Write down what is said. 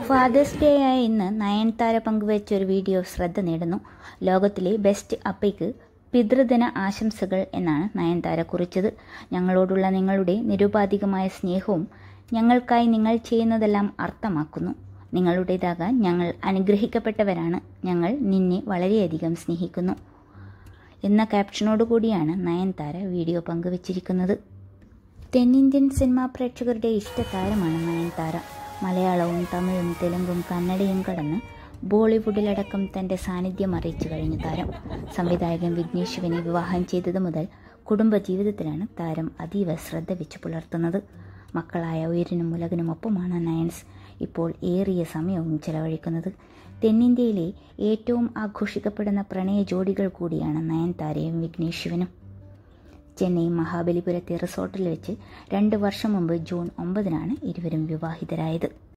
Fathers day ആയ ഇന്ന് നയൻതാര പങ്കുവച്ച ഒരു വീഡിയോ ശ്രദ്ധ നേടുന്നു. ലോകത്തിലെ ബെസ്റ്റ് അപ്പയ്ക്ക് പിതൃദിന ആശംസകൾ എന്നാണ് നയൻതാര കുറിച്ചത്. ഞങ്ങളോടുള്ള നിങ്ങളുടെ നിരുപാധികമായ സ്നേഹവും ഞങ്ങൾക്കായി നിങ്ങൾ ചെയ്യുന്നതെല്ലാം അർത്ഥമാക്കുന്നു. നിങ്ങളുടേതാകാൻ ഞങ്ങൾ അനുഗ്രഹിക്കപ്പെട്ടവരാണ്. ഞങ്ങൾ നിന്നെ വളരെയധികം സ്നേഹിക്കുന്നു എന്ന ക്യാപ്ഷനോടുകൂടിയാണ് നയൻതാര വീഡിയോ പങ്കുവച്ചിരിക്കുന്നത്. തെന്നിന്ത്യൻ സിനിമാ പ്രേക്ഷകരുടെ ഇഷ്ടതാരമാണ് നയൻതാര. മലയാളവും തമിഴും തെലുങ്കും കന്നഡയും കടന്ന് ബോളിവുഡിലടക്കം തൻ്റെ സാന്നിധ്യം അറിയിച്ചു കഴിഞ്ഞ താരം. സംവിധായകൻ വിഘ്നേഷ് ശിവനെ വിവാഹം ചെയ്തത് മുതൽ കുടുംബജീവിതത്തിലാണ് താരം അതീവ ശ്രദ്ധ വെച്ച് പുലർത്തുന്നത്. മക്കളായ ഉയരിനും ഉലകിനുമൊപ്പമാണ് നയൻസ് ഇപ്പോൾ ഏറിയ സമയവും ചെലവഴിക്കുന്നത്. തെന്നിന്ത്യയിലെ ഏറ്റവും ആഘോഷിക്കപ്പെടുന്ന പ്രണയ ജോഡികൾ കൂടിയാണ് നയൻതാരയും വിഘ്നേഷ് ശിവനും. ചെന്നൈ മഹാബലിപുരത്തെ റിസോർട്ടിൽ വെച്ച് 2 വർഷം മുമ്പ് ജൂൺ 9 ഇരുവരും വിവാഹിതരായത്.